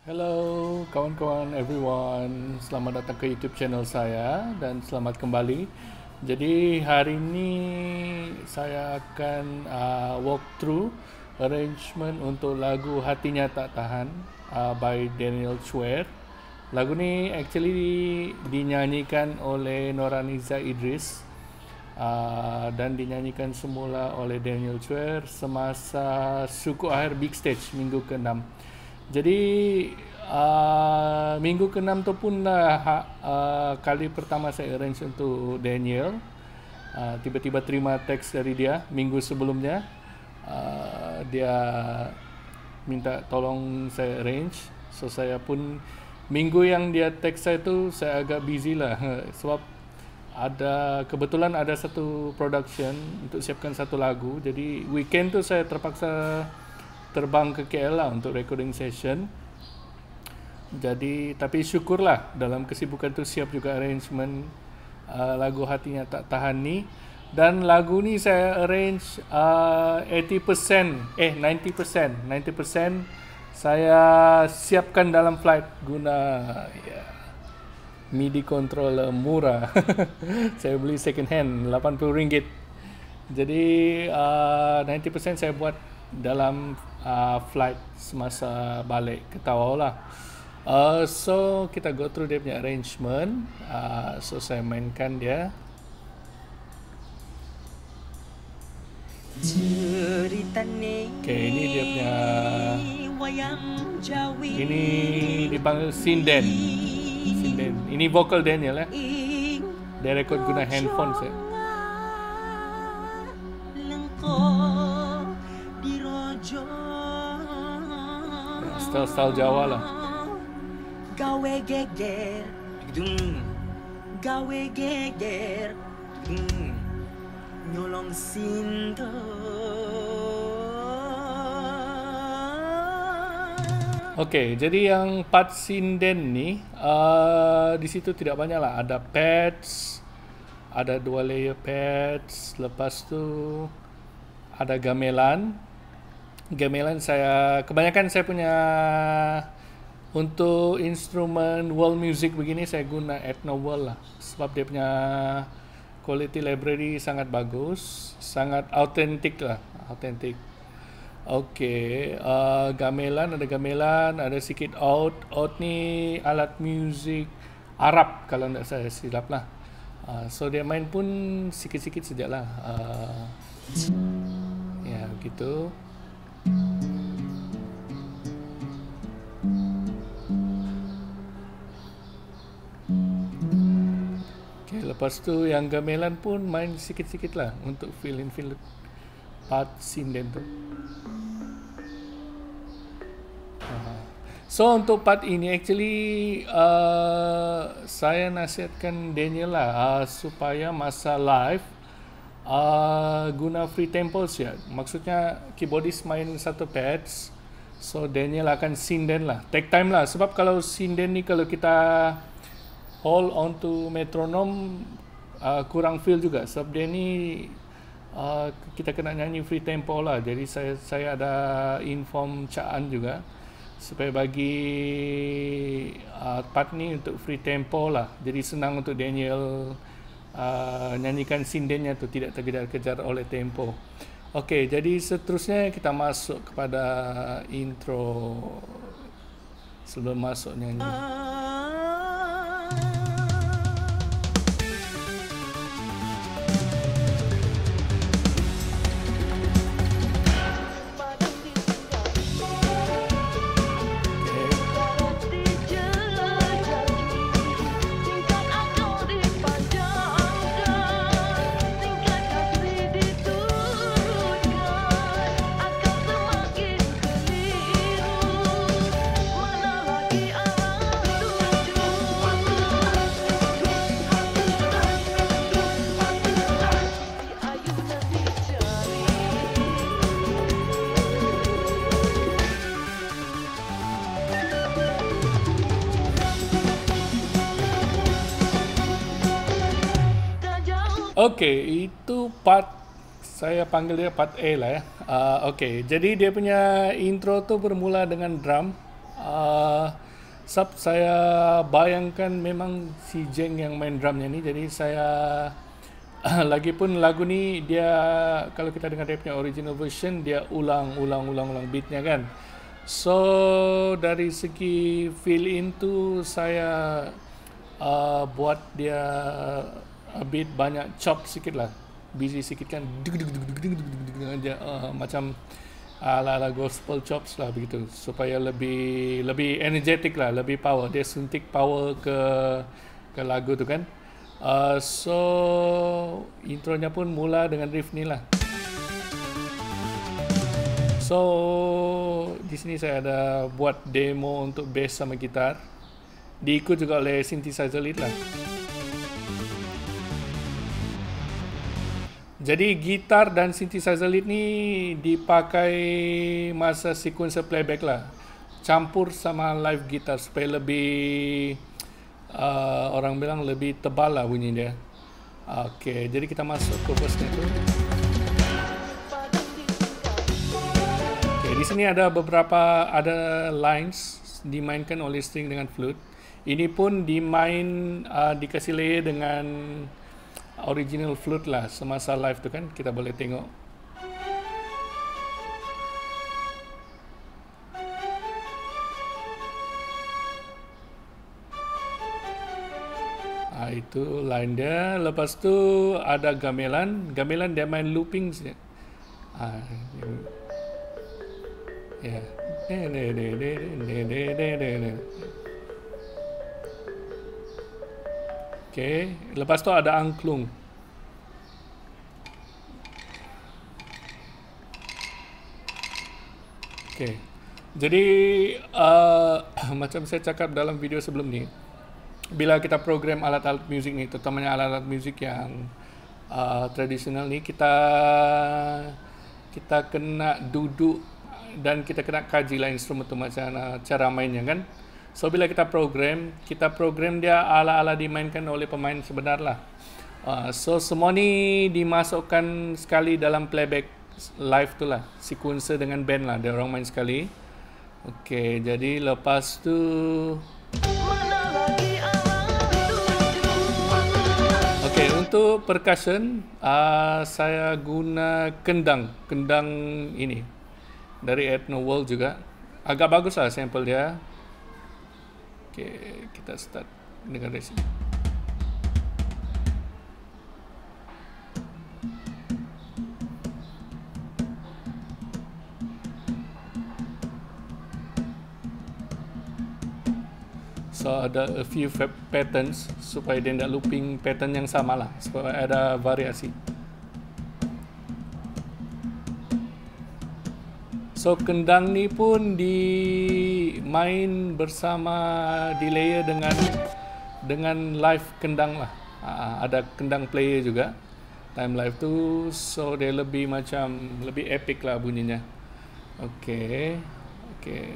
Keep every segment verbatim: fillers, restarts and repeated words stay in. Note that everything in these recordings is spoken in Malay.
Hello kawan-kawan everyone, selamat datang ke YouTube channel saya dan selamat kembali. Jadi hari ini saya akan uh, walk through arrangement untuk lagu Hatinya Tak Tahan uh, by Daniel Chwer. Lagu ni actually dinyanyikan oleh Noraniza Idris uh, dan dinyanyikan semula oleh Daniel Chwer semasa suku akhir Big Stage minggu keenam. Jadi uh, minggu keenam tu pun lah uh, kali pertama saya arrange untuk Daniel. Uh, tiba-tiba terima teks dari dia minggu sebelumnya. Uh, dia minta tolong saya arrange. So saya pun minggu yang dia teks saya tu saya agak busy lah sebab ada kebetulan ada satu production untuk siapkan satu lagu. Jadi weekend tu saya terpaksa terbang ke K L lah untuk recording session. Jadi tapi syukurlah dalam kesibukan tu siap juga arrangement uh, lagu Hatinya Tak Tahan ni. Dan lagu ni saya arrange uh, eighty percent eh ninety percent ninety percent saya siapkan dalam flight guna ya, MIDI controller murah. Saya beli second hand lapan puluh ringgit. Jadi uh, ninety percent saya buat dalam uh, flight semasa balik ke Tawau lah. Uh, so kita go through dia punya arrangement. Uh, so saya mainkan dia. Okay, ini dia punya. Ini dipanggil sinden. Sinden. Ini vokal Daniel ya. Dia record guna handphone saya. Style-style Jawa lah. Gawe geger, dung. Gawe geger, dung. Nyolong sinto. Okay, jadi yang part sinden ni uh, di situ tidak banyak lah. Ada pads, ada dua layer pads. Lepas tu ada gamelan. Gamelan saya kebanyakan saya punya untuk instrumen world music begini saya guna Ethno World lah sebab dia punya quality library sangat bagus, sangat autentik lah, autentik. Okay, uh, gamelan ada gamelan, ada sikit oud. Oud ni alat music Arab kalau tidak saya silap lah. Uh, so dia main pun sikit-sikit sajalah. Uh, ya gitu. Okay, lepas tu yang gamelan pun main sikit-sikit lah untuk fill in fill part sinden tu. Uh, so untuk part ini actually uh, saya nasihatkan Daniel lah uh, supaya masa live Uh, guna free tempo ya. Maksudnya keyboardist main satu pads, so Daniel akan sinden lah, take time lah. Sebab kalau sinden ni kalau kita hold on to metronom uh, kurang feel juga. Sebab dia ni uh, kita kena nyanyi free tempo lah. Jadi saya saya ada inform Caan juga supaya bagi uh, part ni untuk free tempo lah. Jadi senang untuk Daniel Uh, nyanyikan sindennya tu tidak terkejar-kejar oleh tempo. Okey, jadi seterusnya kita masuk kepada intro sebelum masuk nyanyi. Okey, itu part saya panggil dia part A lah ya. Uh, Okey, jadi dia punya intro tu bermula dengan drum. Uh, sub saya bayangkan memang si Jeng yang main drumnya ni, jadi saya lagipun lagu ni dia kalau kita dengar dia punya original version dia ulang ulang ulang ulang beatnya kan. So dari segi fill in tu saya uh, buat dia a bit banyak chop sikit lah, busy sikit kan, uh, macam ala-ala gospel chops lah begitu, supaya lebih lebih energetic lah, lebih power, dia suntik power ke ke lagu tu kan. Uh, so intronya pun mula dengan riff ni lah. So di sini saya ada buat demo untuk bass sama gitar, diikut juga oleh synthesizer lead lah. Jadi gitar dan synthesizer lead ni dipakai masa sequencer playback lah, campur sama live gitar supaya lebih uh, orang bilang lebih tebal lah bunyi dia. Oke, jadi kita masuk ke verse-nya tu. Di sini ada beberapa ada lines dimainkan oleh string dengan flute. Ini pun dimain uh, dikasih layer dengan original flute lah semasa live tu kan, kita boleh tengok. Ah, itu line dia. Lepas tu ada gamelan. Gamelan dia main looping saja. Ah, ya. Oke, lepas tu ada angklung. Oke, jadi uh, macam saya cakap dalam video sebelum ni, bila kita program alat-alat muzik ni, terutamanya alat-alat muzik yang uh, tradisional ni, kita kita kena duduk dan kita kena kaji lah instrumen tu macam mana cara mainnya kan. So bila kita program, kita program dia ala-ala dimainkan oleh pemain sebenar lah. Uh, so semua ni dimasukkan sekali dalam playback live tu lah, sequencer dengan band lah, dia orang main sekali. Okey, jadi lepas tu okey, untuk percussion uh, saya guna kendang, kendang ini dari Ethno World juga. Agak bagus lah sampel dia. Okay, kita start dengan dari sini. So ada a few patterns supaya dia tidak looping pattern yang sama lah, supaya ada variasi. So kendang ni pun dimain bersama, di layer dengan dengan live kendang lah. Ha, ada kendang player juga time live tu, so dia lebih macam lebih epic lah bunyinya. Okey, okey.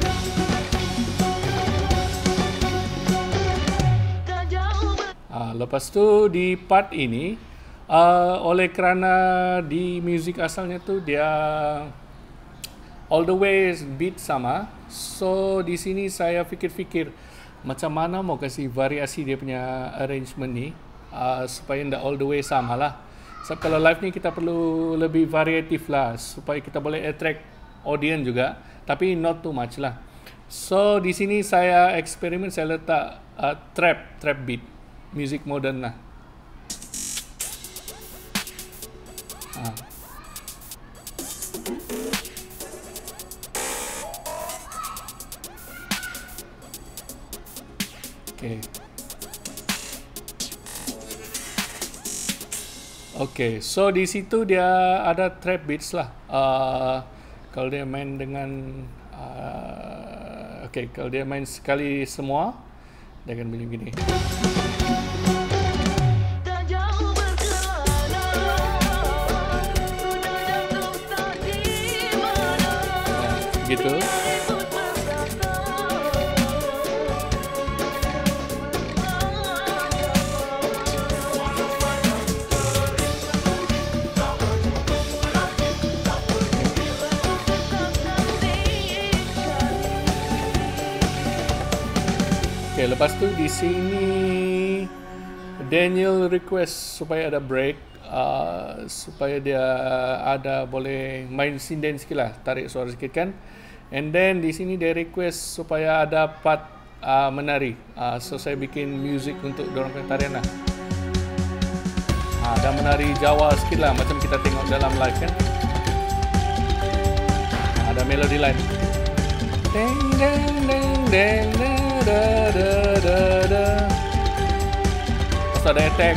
Ha, lepas tu di part ini, uh, oleh kerana di music asalnya tu dia all the way beat sama, so di sini saya fikir-fikir macam mana mau kasih variasi dia punya arrangement ni uh, supaya tidak all the way sama lah. So kalau live ni kita perlu lebih variatif lah supaya kita boleh attract audience juga, tapi not too much lah. So di sini saya eksperimen, saya letak uh, trap trap beat, music modern lah. Ha. Okay. Okay, so di situ dia ada trap beats lah. Uh, kalau dia main dengan, uh, okay, kalau dia main sekali semua, dia akan bunyi begini. Nah, gitu. Okay, lepas tu di sini Daniel request supaya ada break, uh, supaya dia ada boleh main sinden sikit lah, tarik suara sikit kan. And then di sini dia request supaya ada part uh, menari. Uh, so saya bikin music untuk dorang punya tarian lah. Uh, ada menari Jawa sikit lah, macam kita tengok dalam live kan. Uh, ada melody line. Deng deng deng deng da da da da. Terus ada attack.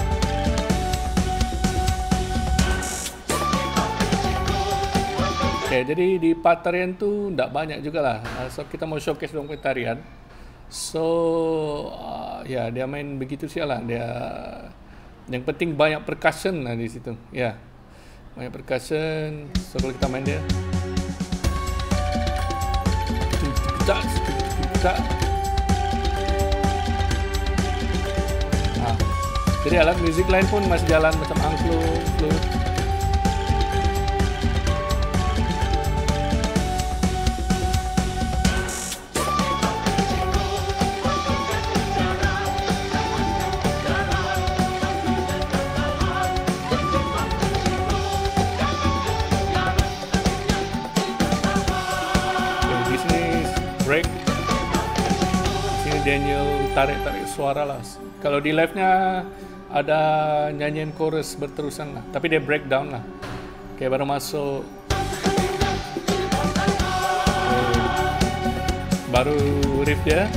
Okay, jadi di part tarian tu tak banyak jugalah. Uh, so kita mau showcase dong punya tarian. So uh, ya, dia main begitu sial lah. Dia yang penting banyak percussion lah di situ. Ya, banyak percussion. So kalau kita main dia, tak tak. Ah, jadi alat musik lain pun masih jalan macam angklung, flute. Break. Sini Daniel tarik-tarik suara lah. Kalau di live-nya ada nyanyian chorus berterusan lah, tapi dia breakdown lah. Oke, baru masuk. Oke. Baru riff dia.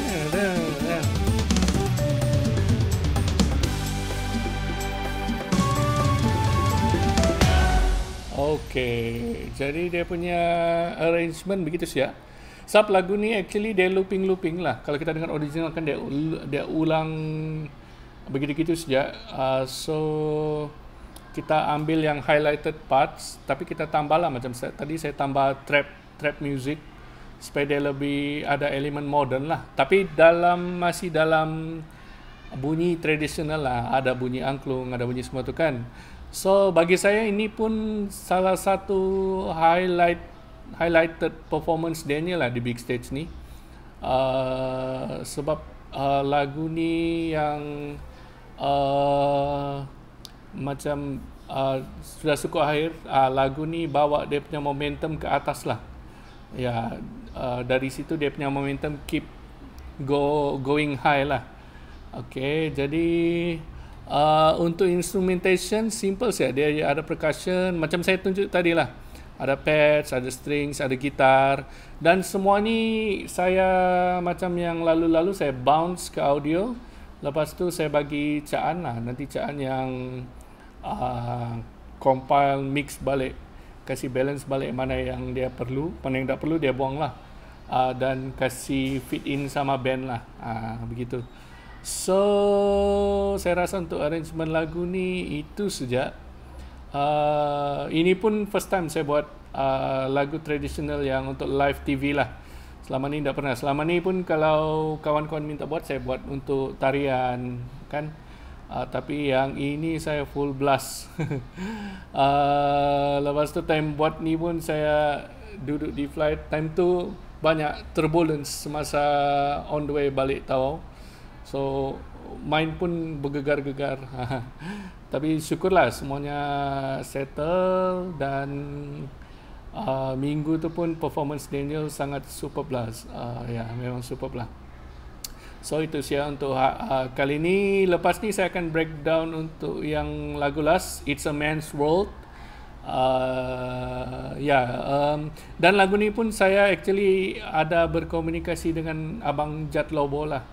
Oke, jadi dia punya arrangement begitu sih ya. Sub lagu ni actually dia looping-looping lah. Kalau kita dengar original kan dia dia ulang begitu-gitu saja. Uh, so kita ambil yang highlighted parts, tapi kita tambah lah macam saya, tadi saya tambah trap trap music supaya dia lebih ada elemen modern lah. Tapi dalam masih dalam bunyi tradisional lah. Ada bunyi angklung, ada bunyi semua tu kan. So bagi saya ini pun salah satu highlight highlighted performance Daniel lah di big stage ni. Uh, sebab uh, lagu ni yang uh, macam uh, sudah cukup akhir, uh, lagu ni bawa dia punya momentum ke atas lah. Ya, uh, dari situ dia punya momentum keep go going high lah. Okay, jadi uh, untuk instrumentation simple saja. Dia ada percussion macam saya tunjuk tadi lah. Ada pads, ada strings, ada gitar, dan semua ni saya macam yang lalu-lalu saya bounce ke audio. Lepas tu saya bagi Caan lah, nanti Caan yang uh, compile, mix balik, kasih balance balik mana yang dia perlu, mana yang tak perlu dia buang lah, uh, dan kasih fit in sama band lah, uh, begitu. So saya rasa untuk arrangement lagu ni itu saja. Uh, ini pun first time saya buat uh, lagu tradisional yang untuk live T V lah. Selama ni tak pernah. Selama ni pun kalau kawan-kawan minta buat, saya buat untuk tarian kan. Uh, tapi yang ini saya full blast. uh, lepas tu time buat ni pun saya duduk di flight. Time tu banyak turbulence semasa on the way balik Tawau. So mind pun bergegar-gegar. Tapi syukurlah semuanya settle, dan uh, minggu tu pun performance Daniel sangat superb lah. Uh, ya, memang superb lah. So itu saja untuk uh, kali ni. Lepas ni saya akan breakdown untuk yang lagu last, It's a Man's World. Uh, ya, yeah, um, dan lagu ni pun saya actually ada berkomunikasi dengan Abang Jad Lobo lah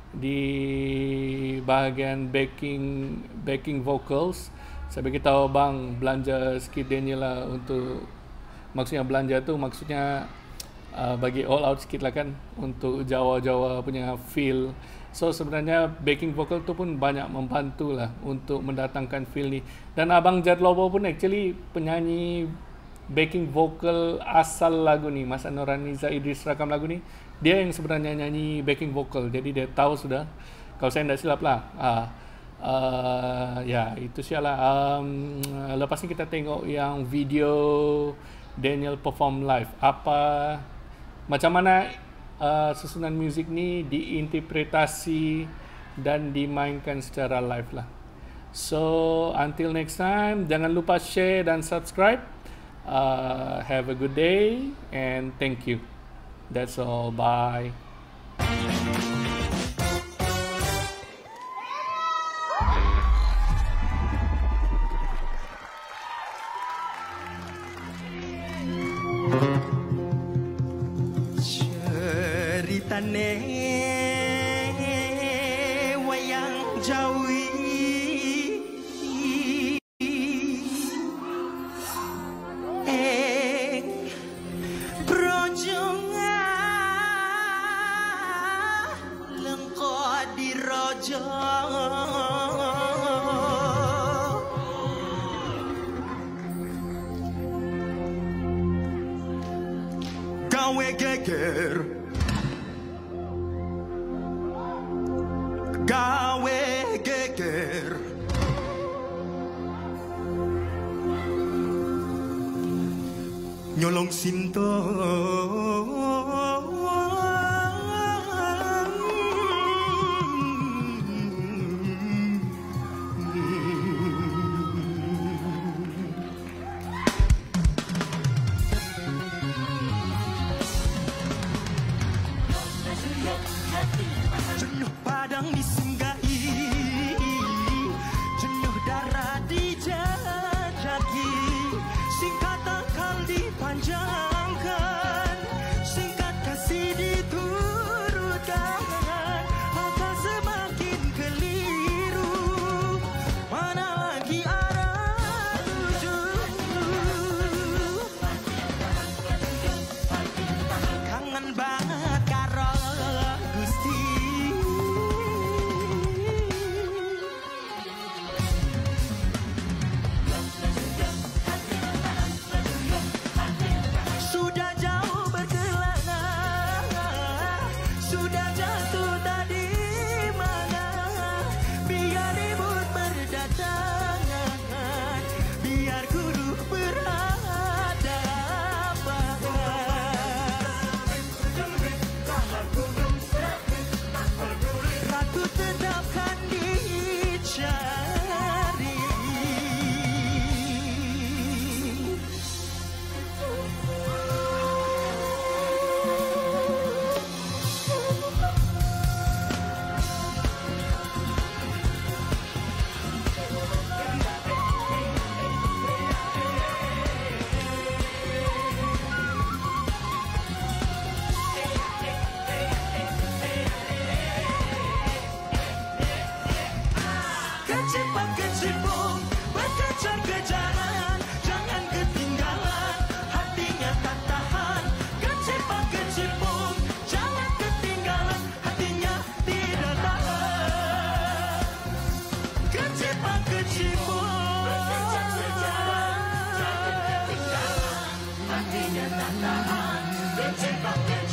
di bahagian backing backing vocals. Saya beritahu bang belanja sikit Daniel lah, untuk maksudnya belanja tu maksudnya uh, bagi all out sikit lah kan, untuk Jawa-Jawa punya feel. So sebenarnya backing vocal tu pun banyak membantu lah untuk mendatangkan feel ni. Dan Abang Jad Lobo pun actually penyanyi backing vocal asal lagu ni. Masa Nurhaniza Idris rakam lagu ni, dia yang sebenarnya nyanyi backing vocal. Jadi dia tahu sudah. Kalau saya tidak silap lah. Uh, uh, ya, itu sialah. Um, lepas ni kita tengok yang video Daniel perform live. Apa, macam mana uh, susunan muzik ni diinterpretasi dan dimainkan secara live lah. So until next time, jangan lupa share dan subscribe. Uh, have a good day and thank you. That's all. Bye. Ceritane wayang Jawi eh brojonga lengko dirojo gawe geger gawe geger nyolong sinto jenuh padang disinggahi, jenuh darah dijajaki, singkat akal dipanjangkan, singkat kasih diturutkan, akal semakin keliru, mana lagi arah tuju. Kangen banget karo Gusti. Sudah jauh berkelana, sudah jatuh tadi mana, biar ribut berdatangan, biar guru berhadapan. Ratu tetap kan dicari. Kecipak kecipung, berkejar-kejaran, jangan ketinggalan, hatinya tak tahan. Kecipak kecipung, jangan ketinggalan, hatinya tidak tahan. Kecipak kecipung, berkejar-kejaran, jangan ketinggalan, hatinya tak tahan. Kecipak kecipung.